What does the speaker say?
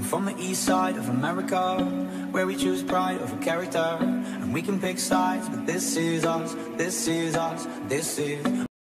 from the east side of America, where we choose pride over character. And we can pick sides, but this is us, this is us, this is